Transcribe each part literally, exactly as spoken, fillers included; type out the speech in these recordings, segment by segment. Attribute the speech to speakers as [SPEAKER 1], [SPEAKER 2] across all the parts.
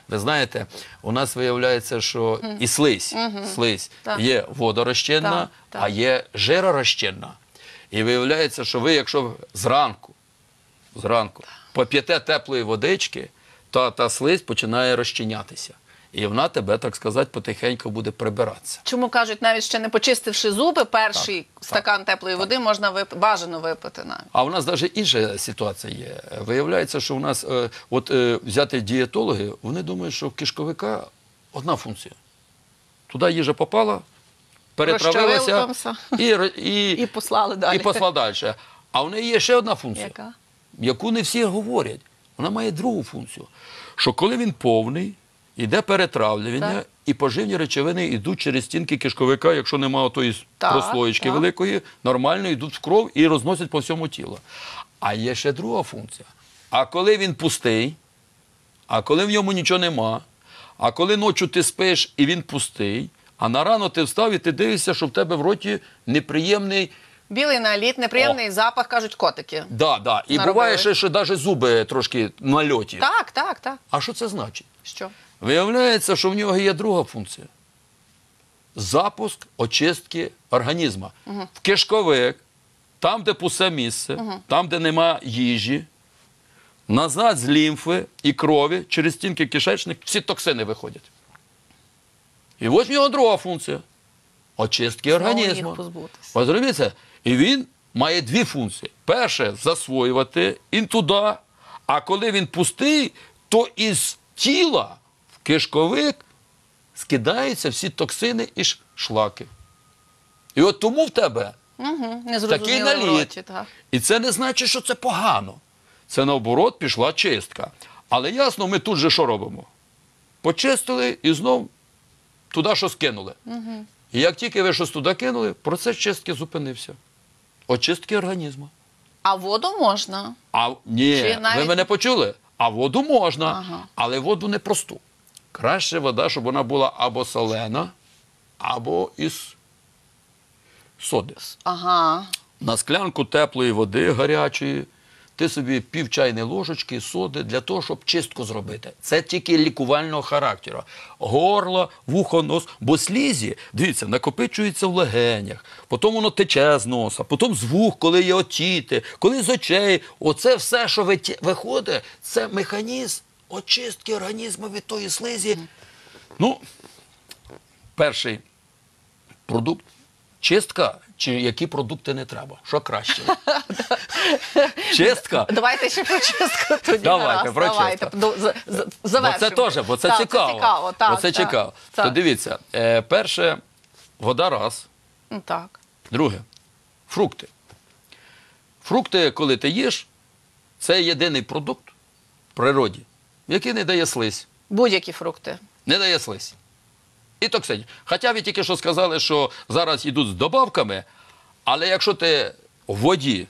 [SPEAKER 1] Ви знаєте, у нас виявляється, що mm. і слизь, mm-hmm. слизь є водорозчинна, так, так. а є жиророзчинна. І виявляється, що ви, якщо зранку, зранку поп'єте теплої водички, то та слизь починає розчинятися. І вона тебе, так сказати, потихеньку буде прибиратися.
[SPEAKER 2] Чому кажуть, навіть ще не почистивши зуби, перший так, стакан так, теплої води так. можна вип... бажано випити навіть.
[SPEAKER 1] А у нас навіть інша ситуація є. Виявляється, що у нас, е, от е, взяти дієтологи, вони думають, що в кишковика одна функція. Туди їжа попала, перетравилася і, і,
[SPEAKER 2] і послали далі.
[SPEAKER 1] І послали далі. А в неї є ще одна функція,
[SPEAKER 2] Яка?
[SPEAKER 1] яку не всі говорять. Вона має другу функцію. Що коли він повний, йде перетравлювання, так. і поживні речовини йдуть через стінки кишковика, якщо немає тої прослоєчки так. великої, нормально йдуть в кров і розносять по всьому тілу. А є ще друга функція. А коли він пустий, а коли в ньому нічого нема, а коли ночі ти спиш і він пустий, а на рано ти встав і ти дивишся, що в тебе в роті неприємний...
[SPEAKER 2] Білий наліт, неприємний О. запах, кажуть котики.
[SPEAKER 1] Так, да, да. І наробили. Буває ще, що навіть зуби трошки на льоті.
[SPEAKER 2] Так, так, так.
[SPEAKER 1] А що це значить?
[SPEAKER 2] Що?
[SPEAKER 1] Виявляється, що в нього є друга функція. Запуск очистки організму. Угу. В кишковик, там, де пусте місце, угу. там, де нема їжі, назад з лімфи і крові, через стінки кишечник, всі токсини виходять. І ось в нього друга функція. Очистки Знову організму. Ось розумієте? І він має дві функції. Перше – засвоювати і туди, а коли він пустий, то із тіла в кишковик скидаються всі токсини і шлаки. І от тому в тебе
[SPEAKER 2] угу,
[SPEAKER 1] такий наліт. І це не значить, що це погано. Це, наоборот, пішла чистка. Але ясно, ми тут же що робимо? Почистили і знов туди щось кинули. Угу. І як тільки ви щось туди кинули, процес чистки зупинився. Очистки організму.
[SPEAKER 2] А воду можна?
[SPEAKER 1] А, ні, навіть... ви мене почули? А воду можна, ага. але воду не просту. Краще вода, щоб вона була або солена, або із соди.
[SPEAKER 2] Ага.
[SPEAKER 1] На склянку теплої води, гарячої, ти собі пів чайної ложечки соди для того, щоб чистку зробити. Це тільки лікувального характеру. Горло, вухо, нос. Бо слізі, дивіться, накопичується в легенях, потім воно тече з носа, потім з вух, коли є отіти, коли з очей. Оце все, що виходить, це механізм очистки організму від тої слизі. Ну, перший продукт – чистка. Чи які продукти не треба? Що краще? Чистка?
[SPEAKER 2] Давайте ще про чистку тоді.
[SPEAKER 1] Давайте, про чистку. Бо це теж, бо це цікаво. Бо це цікаво. То дивіться, перше, вода раз.
[SPEAKER 2] Так.
[SPEAKER 1] Друге, фрукти. Фрукти, коли ти їш, це єдиний продукт в природі, який не дає слизь.
[SPEAKER 2] Будь-які фрукти.
[SPEAKER 1] Не дає слизь. І токсинів. Хоча ви тільки що сказали, що зараз йдуть з добавками, але якщо ти в воді...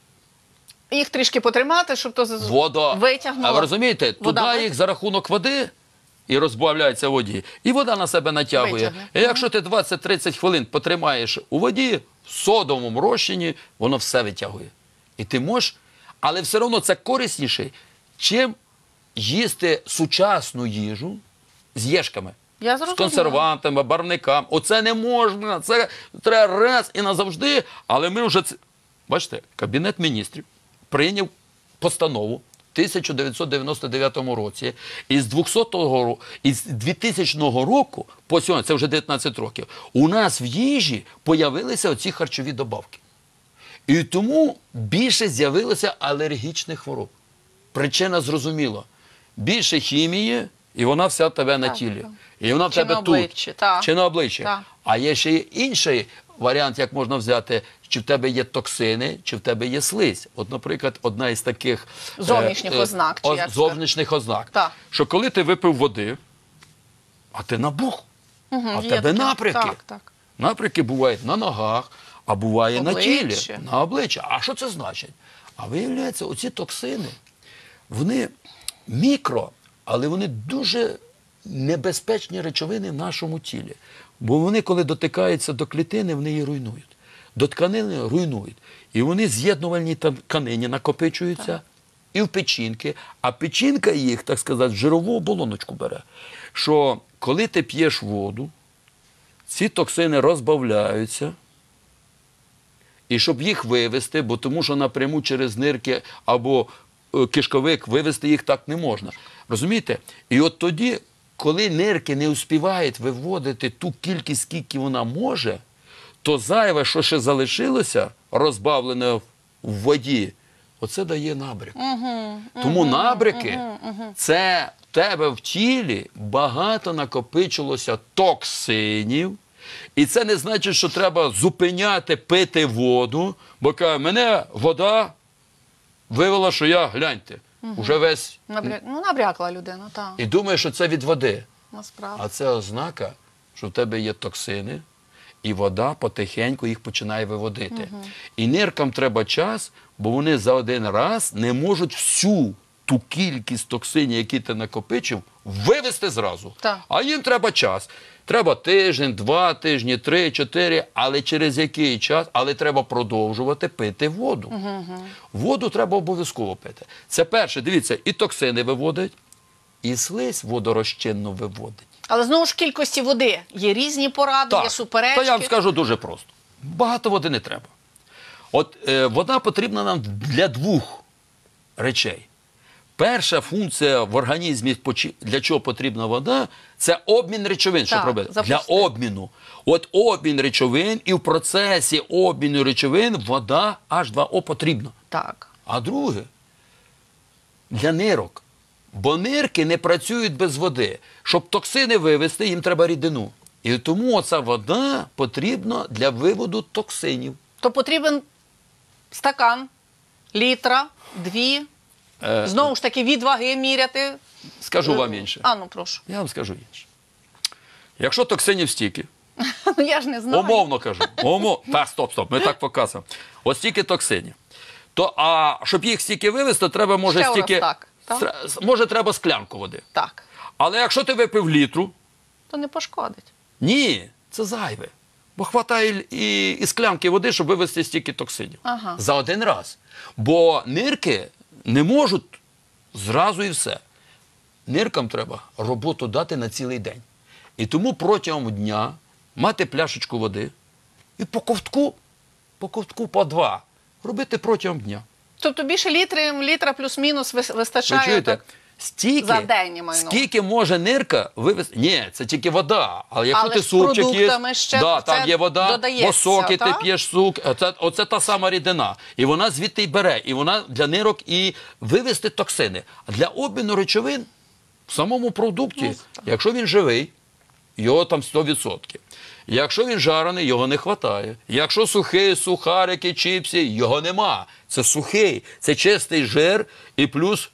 [SPEAKER 2] Їх трішки потримати, щоб то
[SPEAKER 1] вода,
[SPEAKER 2] витягнуло.
[SPEAKER 1] А ви розумієте,
[SPEAKER 2] вода
[SPEAKER 1] туди їх за рахунок води і розбавляється в воді, і вода на себе натягує. Витягне. І якщо ти двадцять-тридцять хвилин потримаєш у воді, в содовому розчині, воно все витягує. І ти можеш, але все одно це корисніше, чим їсти сучасну їжу з єшками.
[SPEAKER 2] Я
[SPEAKER 1] з консервантами, барвниками. Оце не можна, це треба раз і назавжди. Але ми вже, бачите, Кабінет міністрів прийняв постанову в тисяча дев'ятсот дев'яносто дев'ятому році, і з двохсотого, і з двохтисячного року, по сьогодні, це вже дев'ятнадцять років, у нас в їжі появилися оці харчові добавки. І тому більше з'явилося алергічних хвороб. Причина зрозуміла. Більше хімії, і вона вся в тебе на тілі. І вона в тебе тут, чи на обличчі. А є ще інший варіант, як можна взяти, чи в тебе є токсини, чи в тебе є слизь. От, наприклад, одна із таких
[SPEAKER 2] зовнішніх е, ознак. Чи
[SPEAKER 1] о, зовнішніх ознак. Так. Що коли ти випив води, а ти набух, угу, а в тебе такі напряки. Так, так. Напряки бувають на ногах, а буває обличчя. На тілі, на обличчі. А що це значить? А виявляється, оці токсини, вони мікро, але вони дуже небезпечні речовини в нашому тілі. Бо вони, коли дотикаються до клітини, вони її руйнують. До тканини руйнують. І вони з'єднувальні тканині накопичуються. Так. і в печінки, а печінка їх, так сказати, в жирову оболоночку бере. Що коли ти п'єш воду, ці токсини розбавляються, і щоб їх вивести, бо тому що напряму через нирки або е, кишковик вивести їх так не можна. Розумієте? І от тоді, коли нирки не успівають виводити ту кількість, скільки вона може, то зайве, що ще залишилося, розбавлене в воді, оце дає набряк.
[SPEAKER 2] Угу,
[SPEAKER 1] Тому набряки – це в тебе в тілі багато накопичилося токсинів, і це не значить, що треба зупиняти пити воду, бо каже, мене вода вивела, що я, гляньте, уже весь...
[SPEAKER 2] Набря... Ну, набрякла людина, так,
[SPEAKER 1] І думає, що це від води.
[SPEAKER 2] насправді.
[SPEAKER 1] А це ознака, що в тебе є токсини, і вода потихеньку їх починає виводити. І ниркам треба час, бо вони за один раз не можуть всю ту кількість токсинів, які ти накопичив, вивести зразу.
[SPEAKER 2] Так.
[SPEAKER 1] А їм треба час. Треба тиждень, два тижні, три, чотири, але через який час, але треба продовжувати пити воду. Воду треба обов'язково пити. Це перше, дивіться, і токсини виводить, і слизь водорозчинну виводить.
[SPEAKER 2] Але знову ж в кількості води є різні поради, є суперечки.
[SPEAKER 1] То я вам скажу дуже просто. Багато води не треба. От е, вода потрібна нам для двох речей. Перша функція в організмі, почи- для чого потрібна вода, це обмін речовин, щоб
[SPEAKER 2] Так,
[SPEAKER 1] робити. Для
[SPEAKER 2] запусти.
[SPEAKER 1] обміну. От обмін речовин, і в процесі обміну речовин вода Аш два О потрібна.
[SPEAKER 2] Так.
[SPEAKER 1] А друге, для нирок. Бо нирки не працюють без води. Щоб токсини вивести, їм треба рідину. І тому оця вода потрібна для виводу токсинів.
[SPEAKER 2] То потрібен стакан, літра, дві.
[SPEAKER 1] Е,
[SPEAKER 2] Знову ж таки, від ваги міряти.
[SPEAKER 1] Скажу вам інше.
[SPEAKER 2] А, ну прошу.
[SPEAKER 1] Я вам скажу інше. Якщо токсинів стільки,
[SPEAKER 2] Ну я ж не знаю.
[SPEAKER 1] умовно кажу, умов... так, стоп, стоп, ми так показуємо. Ось стільки токсинів. То, а щоб їх стільки вивести, треба, може,
[SPEAKER 2] Ще
[SPEAKER 1] стільки...
[SPEAKER 2] раз так, так?
[SPEAKER 1] Стра- Може, треба склянку води.
[SPEAKER 2] Так.
[SPEAKER 1] Але якщо ти випив літру,
[SPEAKER 2] То не пошкодить.
[SPEAKER 1] ні, це зайве. Бо хватає і, і склянки води, щоб вивести стільки токсинів.
[SPEAKER 2] Ага.
[SPEAKER 1] За один раз. Бо нирки не можуть зразу і все. Ниркам треба роботу дати на цілий день. І тому протягом дня мати пляшечку води і по ковтку, по ковтку по два, робити протягом дня.
[SPEAKER 2] Тобто більше літри, літра плюс-мінус вис-
[SPEAKER 1] Ви
[SPEAKER 2] вистачає.
[SPEAKER 1] чуєте?
[SPEAKER 2] Так.
[SPEAKER 1] Стільки,
[SPEAKER 2] За день, я маю на увазі.
[SPEAKER 1] скільки може нирка вивести? Ні, це тільки вода. Але якщо
[SPEAKER 2] Але
[SPEAKER 1] ти
[SPEAKER 2] ж з
[SPEAKER 1] супчик їш,
[SPEAKER 2] продуктами ще
[SPEAKER 1] да,
[SPEAKER 2] це
[SPEAKER 1] там є вода,
[SPEAKER 2] додається,
[SPEAKER 1] бо соки ти
[SPEAKER 2] так?
[SPEAKER 1] п'єш сук, оце, оце та сама рідина. І вона звідти й бере, і вона для нирок і вивести токсини. А для обміну речовин в самому продукті,
[SPEAKER 2] Ну, так.
[SPEAKER 1] якщо він живий, його там сто відсотків. Якщо він жарений, його не вистачає. Якщо сухий, сухарики, чіпси, його нема. Це сухий, це чистий жир і плюс,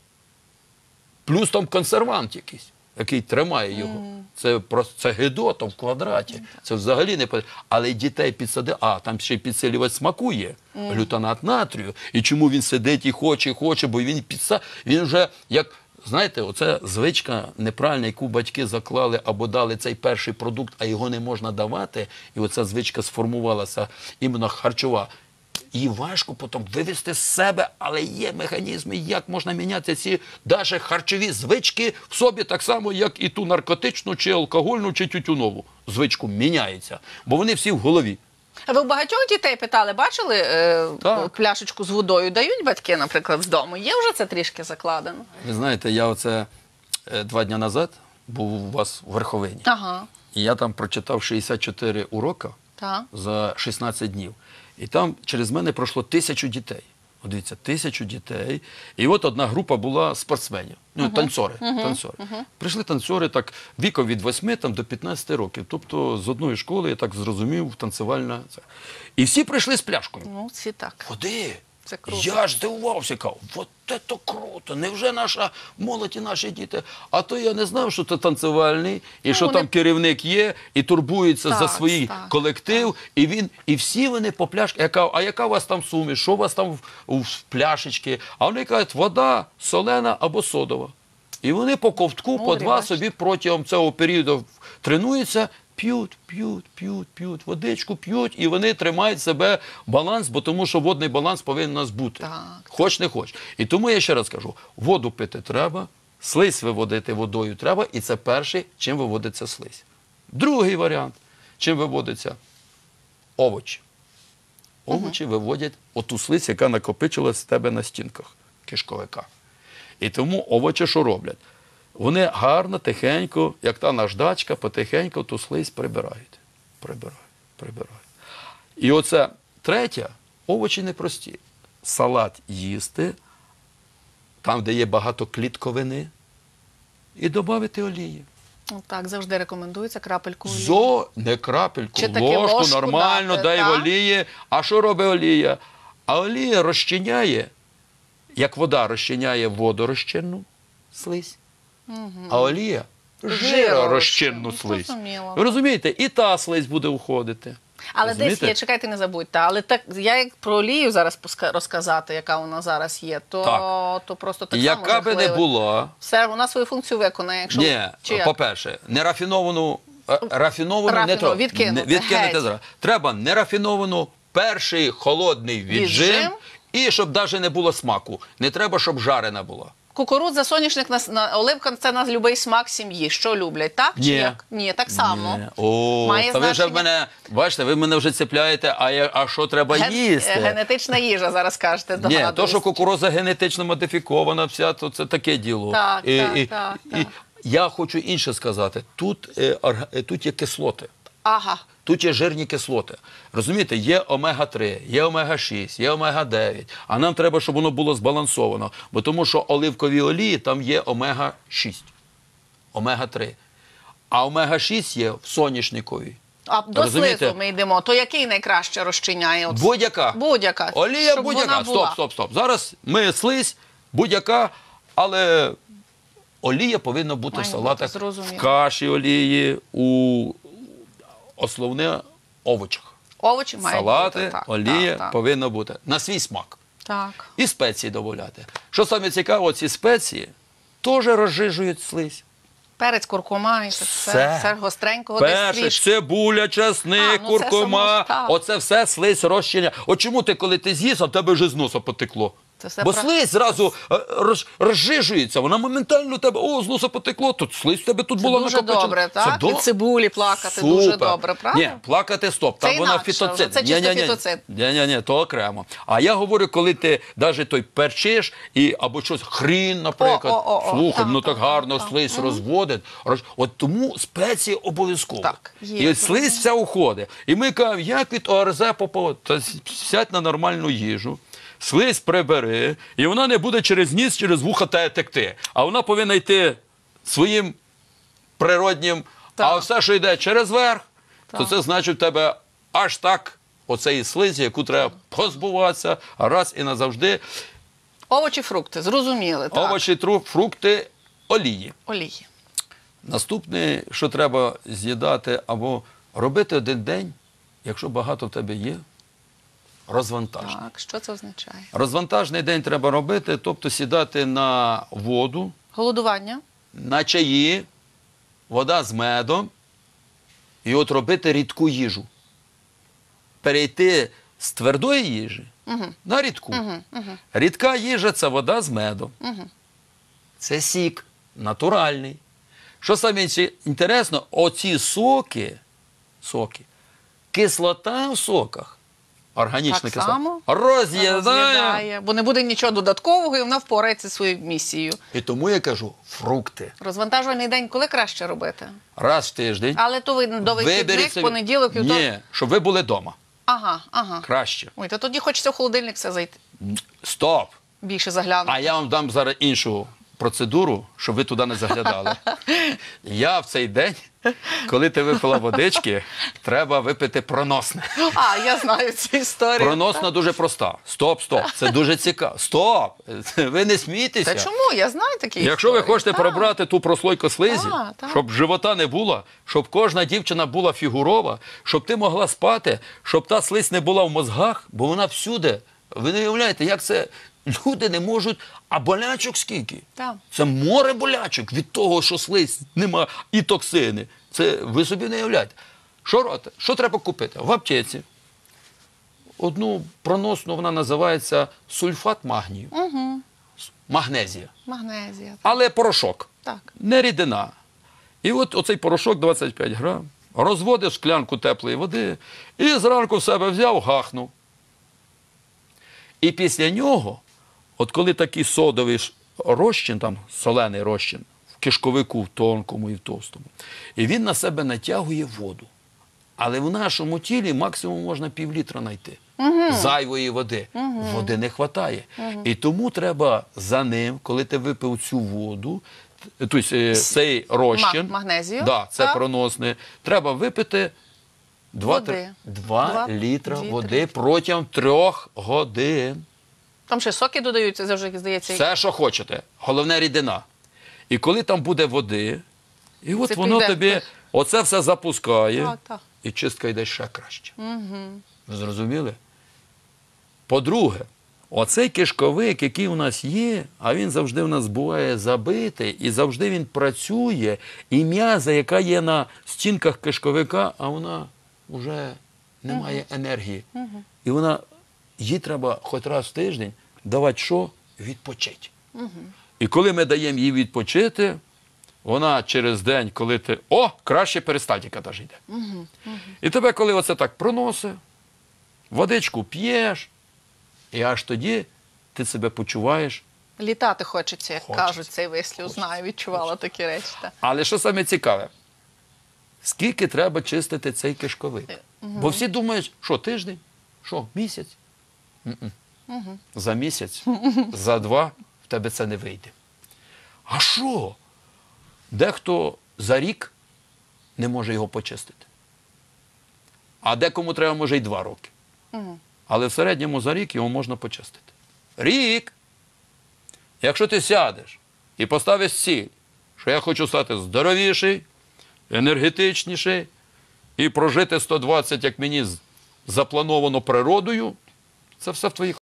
[SPEAKER 1] плюс там консервант якийсь, який тримає його. Це просто це гидота в квадраті. Це взагалі не потрібно. Але й дітей підсади, а там ще й підсилювач смаку є, глютонат натрію. І чому він сидить і хоче, і хоче, бо він підса... він вже як. Знаєте, оце звичка неправильна, яку батьки заклали або дали цей перший продукт, а його не можна давати, і оця звичка сформувалася іменно харчова. Її важко потім вивести з себе, але є механізми, як можна міняти ці навіть харчові звички в собі так само, як і ту наркотичну, чи алкогольну, чи тютюнову звичку міняється. Бо вони всі в голові.
[SPEAKER 2] А ви у багатьох дітей питали, бачили е,
[SPEAKER 1] Так.
[SPEAKER 2] пляшечку з водою? Дають батьки, наприклад, з дому? Є вже це трішки закладено?
[SPEAKER 1] Ви знаєте, я оце е, два дні назад був у вас в Верховині.
[SPEAKER 2] Ага,
[SPEAKER 1] І я там прочитав шістдесят чотири уроки
[SPEAKER 2] так.
[SPEAKER 1] за шістнадцять днів. І там через мене пройшло тисячу дітей. От дивіться, тисячу дітей. І от одна група була спортсменів, ну, танцори. танцори. Прийшли танцори так, віком від восьми там, до п'ятнадцяти років. Тобто з одної школи, я так зрозумів, танцювальна. Це. І всі прийшли з пляшкою.
[SPEAKER 2] Ну, ці так.
[SPEAKER 1] Води.
[SPEAKER 2] Це круто.
[SPEAKER 1] Я ж здивувався, кажу, от це то круто, невже наша молодь і наші діти? А то я не знав, що це танцювальний, і
[SPEAKER 2] Ну,
[SPEAKER 1] що
[SPEAKER 2] вони-
[SPEAKER 1] там керівник є, і турбується
[SPEAKER 2] Так,
[SPEAKER 1] за свій
[SPEAKER 2] так,
[SPEAKER 1] колектив, і він, і всі вони по пляшці. Я кажу, а яка у вас там суміш, що у вас там в, в пляшечці? А вони кажуть, вода солена або содова. І вони по ковтку, по
[SPEAKER 2] Мудрі,
[SPEAKER 1] два
[SPEAKER 2] бачите.
[SPEAKER 1] собі протягом цього періоду тренуються, п'ють, п'ють, п'ють, п'ють, водичку п'ють, і вони тримають себе баланс, бо тому що водний баланс повинен у нас бути.
[SPEAKER 2] Так.
[SPEAKER 1] Хоч не хоч. І тому я ще раз кажу, воду пити треба, слизь виводити водою треба, і це перший, чим виводиться слизь. Другий варіант, чим виводиться овочі. Овочі виводять оту слизь, яка накопичилась в тебе на стінках кишковика. І тому овочі що роблять? Вони гарно, тихенько, як та наждачка, потихеньку ту слизь прибирають. Прибирають, прибирають. І оце третє, овочі непрості. Салат їсти, там, де є багато клітковини, і додати олії.
[SPEAKER 2] Ну, так, завжди рекомендується крапельку олії.
[SPEAKER 1] Зо, не крапельку,
[SPEAKER 2] Чи таки
[SPEAKER 1] ложку,
[SPEAKER 2] ложку
[SPEAKER 1] нормально,
[SPEAKER 2] дати,
[SPEAKER 1] дай
[SPEAKER 2] так?
[SPEAKER 1] олії. А що робить олія? А олія розчиняє, як вода розчиняє водорозчинну слизь, а олія жиророзчинну слизь.
[SPEAKER 2] Зрозуміло.
[SPEAKER 1] Ви розумієте? І та слизь буде уходити.
[SPEAKER 2] Але
[SPEAKER 1] Розумієте?
[SPEAKER 2] десь є, чекайте, не забудьте. Але так, я як про олію зараз поска- розказати, яка у нас зараз є, то,
[SPEAKER 1] Так.
[SPEAKER 2] то просто так
[SPEAKER 1] Яка
[SPEAKER 2] само
[SPEAKER 1] би не
[SPEAKER 2] жахливо.
[SPEAKER 1] була,
[SPEAKER 2] Все, вона свою функцію виконає. Якщо...
[SPEAKER 1] ні,
[SPEAKER 2] Чи як?
[SPEAKER 1] по-перше, нерафіновану, е, рафіновану не
[SPEAKER 2] Рафіно-
[SPEAKER 1] треба.
[SPEAKER 2] відкинути,
[SPEAKER 1] Не- відкинути
[SPEAKER 2] геть.
[SPEAKER 1] зразу. Треба нерафіновану, перший холодний віджим,
[SPEAKER 2] Віджим.
[SPEAKER 1] і щоб навіть не було смаку. Не треба, щоб жарена була.
[SPEAKER 2] Кукурудза, соняшник, на, на, оливка – це на любий смак сім'ї. Що люблять, так? Чи
[SPEAKER 1] Ні.
[SPEAKER 2] як? Ні, так само.
[SPEAKER 1] Ні. О,
[SPEAKER 2] Має
[SPEAKER 1] та ви вже в
[SPEAKER 2] значення?
[SPEAKER 1] мене, бачите, ви мене вже цепляєте, а, я, а що треба
[SPEAKER 2] Ген-
[SPEAKER 1] їсти?
[SPEAKER 2] Генетична їжа, зараз кажете,
[SPEAKER 1] Ні,
[SPEAKER 2] догадуюсь.
[SPEAKER 1] то, що кукурудза генетично модифікована, вся, то це таке діло.
[SPEAKER 2] Так,
[SPEAKER 1] і,
[SPEAKER 2] так,
[SPEAKER 1] і,
[SPEAKER 2] так,
[SPEAKER 1] і,
[SPEAKER 2] так.
[SPEAKER 1] Я хочу інше сказати. Тут, е, орг- е, тут є кислоти.
[SPEAKER 2] Ага.
[SPEAKER 1] Тут є жирні кислоти. Розумієте, є омега три, є омега шість, є омега дев'ять. А нам треба, щоб воно було збалансовано. Бо тому що оливкові олії там є омега шість, омега три. А омега шість є в соняшниковій.
[SPEAKER 2] А до
[SPEAKER 1] Розумієте?
[SPEAKER 2] слизу ми йдемо. То який найкраще розчиняє? От
[SPEAKER 1] Будь-яка.
[SPEAKER 2] Будь-яка.
[SPEAKER 1] Олія
[SPEAKER 2] Щоб вона
[SPEAKER 1] будь-яка.
[SPEAKER 2] була.
[SPEAKER 1] Стоп, стоп, стоп. Зараз ми слизь, будь-яка, але олія повинна бути
[SPEAKER 2] Має
[SPEAKER 1] в салатах,
[SPEAKER 2] бути, зрозуміло.
[SPEAKER 1] в каші олії, у основне овочах.
[SPEAKER 2] Овочі мають
[SPEAKER 1] Салати,
[SPEAKER 2] бути. Так,
[SPEAKER 1] олія
[SPEAKER 2] так, так.
[SPEAKER 1] повинна бути на свій смак.
[SPEAKER 2] Так.
[SPEAKER 1] І спеції додати. Що саме цікаво, ці спеції теж розжижують слизь.
[SPEAKER 2] Перець, куркума і це все.
[SPEAKER 1] Все.
[SPEAKER 2] Все гостренького десь
[SPEAKER 1] Перше,
[SPEAKER 2] трішки.
[SPEAKER 1] цибуля,
[SPEAKER 2] А,
[SPEAKER 1] часник,
[SPEAKER 2] ну це
[SPEAKER 1] куркума,
[SPEAKER 2] само ж так.
[SPEAKER 1] оце все слизь розчиня. От чому ти, коли ти з'їв, а в тебе вже з носа потекло?
[SPEAKER 2] Це все
[SPEAKER 1] Бо
[SPEAKER 2] про-
[SPEAKER 1] слизь зразу е, роз, розжижується, вона моментально у тебе, о, з носа потекло, тут слизь в тебе тут
[SPEAKER 2] Це
[SPEAKER 1] була
[SPEAKER 2] дуже
[SPEAKER 1] накопичена.
[SPEAKER 2] добре, так?
[SPEAKER 1] Це до-
[SPEAKER 2] Від цибулі плакати
[SPEAKER 1] Супер.
[SPEAKER 2] дуже добре, правда?
[SPEAKER 1] Ні, плакати стоп,
[SPEAKER 2] Це
[SPEAKER 1] там вона
[SPEAKER 2] інакше вже,
[SPEAKER 1] фітоцид.
[SPEAKER 2] це чисто
[SPEAKER 1] Ні-ні-ні.
[SPEAKER 2] фітоцид.
[SPEAKER 1] Ні-ні-ні, то окремо. А я говорю, коли ти навіть той перчиш, і, або щось, хрін, наприклад,
[SPEAKER 2] О, о, о, о,
[SPEAKER 1] слухай,
[SPEAKER 2] так,
[SPEAKER 1] ну так
[SPEAKER 2] так,
[SPEAKER 1] гарно
[SPEAKER 2] так,
[SPEAKER 1] слизь розводить. Роз- От тому спеції обов'язково.
[SPEAKER 2] Так, є,
[SPEAKER 1] І от
[SPEAKER 2] зрозуміло.
[SPEAKER 1] слизь вся уходить. І ми кажемо, як від ОРЗ попав, та сядь на нормальну їжу, слизь прибери, і вона не буде через ніс, через вуха те текти. А вона повинна йти своїм природнім,
[SPEAKER 2] Так.
[SPEAKER 1] а все, що йде через верх, то
[SPEAKER 2] Так.
[SPEAKER 1] це значить в тебе аж так оцеї слизі, яку треба позбуватися раз і назавжди.
[SPEAKER 2] Овочі, фрукти, зрозуміли. Так.
[SPEAKER 1] Овочі, тру- фрукти, олії.
[SPEAKER 2] Олії.
[SPEAKER 1] Наступне, що треба з'їдати або робити один день, якщо багато в тебе є, розвантажний.
[SPEAKER 2] Так, що це означає?
[SPEAKER 1] Розвантажний день треба робити, тобто сідати на воду,
[SPEAKER 2] Голодування.
[SPEAKER 1] на чаї, вода з медом, і от робити рідку їжу. Перейти з твердої їжі на рідку. Рідка їжа – це вода з медом. Це сік натуральний. Що саме інше- інтересно, оці соки, соки, кислота в соках, органічна
[SPEAKER 2] Так
[SPEAKER 1] кислота,
[SPEAKER 2] само
[SPEAKER 1] роз'їдає.
[SPEAKER 2] Роз'їдає, бо не буде нічого додаткового, і вона впорається зі своєю місією.
[SPEAKER 1] І тому я кажу, фрукти.
[SPEAKER 2] Розвантажувальний день коли краще робити?
[SPEAKER 1] Раз в тиждень.
[SPEAKER 2] Але то ви до вихідних,
[SPEAKER 1] Виберіть собі-
[SPEAKER 2] понеділок, вівторок.
[SPEAKER 1] Ні, щоб ви були вдома.
[SPEAKER 2] Ага, ага.
[SPEAKER 1] Краще.
[SPEAKER 2] Ой, то тоді хочеться в холодильник все зайти.
[SPEAKER 1] Стоп!
[SPEAKER 2] Більше заглянути.
[SPEAKER 1] А я вам дам зараз іншу процедуру, щоб ви туди не заглядали. Я в цей день, коли ти випила водички, треба випити проносне.
[SPEAKER 2] А, я знаю цю історію.
[SPEAKER 1] Проносна дуже проста. Стоп, стоп. Це дуже цікаво. Стоп! Ви не смійтеся.
[SPEAKER 2] Та чому? Я знаю такі
[SPEAKER 1] Якщо ви
[SPEAKER 2] історії.
[SPEAKER 1] хочете
[SPEAKER 2] Так.
[SPEAKER 1] пробрати ту прослойку слизі,
[SPEAKER 2] Так, так.
[SPEAKER 1] щоб живота не було, щоб кожна дівчина була фігурова, щоб ти могла спати, щоб та слизь не була в мозгах, бо вона всюди Ви не уявляєте, як це люди не можуть, а болячок скільки?
[SPEAKER 2] Так.
[SPEAKER 1] Це море болячок від того, що слизь нема і токсини. Це ви собі не уявляєте. Що робити? Що треба купити? В аптеці. Одну проносну, вона називається сульфат магнію.
[SPEAKER 2] Угу.
[SPEAKER 1] Магнезія.
[SPEAKER 2] Магнезія.
[SPEAKER 1] Але порошок.
[SPEAKER 2] Так.
[SPEAKER 1] Не рідина. І от оцей порошок двадцять п'ять грам. Розводиш шклянку теплої води і зранку в себе взяв, гахнув. І після нього, от коли такий содовий ш- розчин, там солений розчин, в кишковику, в тонкому і в товстому, і він на себе натягує воду. Але в нашому тілі максимум можна півлітра знайти. Угу. Зайвої води. Угу. Води не вистачає. Угу. І тому треба за ним, коли ти випив цю воду, тобто е, цей розчин,
[SPEAKER 2] магнезію?
[SPEAKER 1] Да, це
[SPEAKER 2] Так.
[SPEAKER 1] проносне, треба випити
[SPEAKER 2] Води.
[SPEAKER 1] два
[SPEAKER 2] Два
[SPEAKER 1] літра
[SPEAKER 2] літри.
[SPEAKER 1] води протягом трьох годин.
[SPEAKER 2] Там ще соки додаються, завжди, здається.
[SPEAKER 1] Все, що хочете. Головне рідина. І коли там буде води, і от
[SPEAKER 2] Це
[SPEAKER 1] воно
[SPEAKER 2] піде.
[SPEAKER 1] тобі оце все запускає,
[SPEAKER 2] Так, так.
[SPEAKER 1] і чистка йде ще краще.
[SPEAKER 2] Угу.
[SPEAKER 1] Ви зрозуміли? По-друге, оцей кишковик, який у нас є, а він завжди у нас буває забитий, і завжди він працює, і м'яза, яка є на стінках кишковика, а вона вже не має енергії. І вона, їй треба хоч раз в тиждень давати що? Відпочити. І коли ми даємо їй відпочити, вона через день, коли ти... О, краще перистальтика навіть йде.
[SPEAKER 2] Угу. Угу.
[SPEAKER 1] І тебе, коли оце так проносить, водичку п'єш, і аж тоді ти себе почуваєш.
[SPEAKER 2] Літати хочеться, як
[SPEAKER 1] Хочеться.
[SPEAKER 2] кажуть цей вислів. Знаю, відчувала такі речі. Так.
[SPEAKER 1] Але що саме цікаве? Скільки треба чистити цей кишковик?
[SPEAKER 2] Угу.
[SPEAKER 1] Бо всі думають, що тиждень, що місяць? М-м.
[SPEAKER 2] Угу.
[SPEAKER 1] За місяць, за два в тебе це не вийде. А що? Дехто за рік не може його почистити. А декому треба, може, й два роки.
[SPEAKER 2] Угу.
[SPEAKER 1] Але в середньому за рік його можна почистити. Рік! Якщо ти сядеш і поставиш ціль, що я хочу стати здоровіший, енергетичніший і прожити сто двадцять, як мені з- заплановано природою, це все в твоїх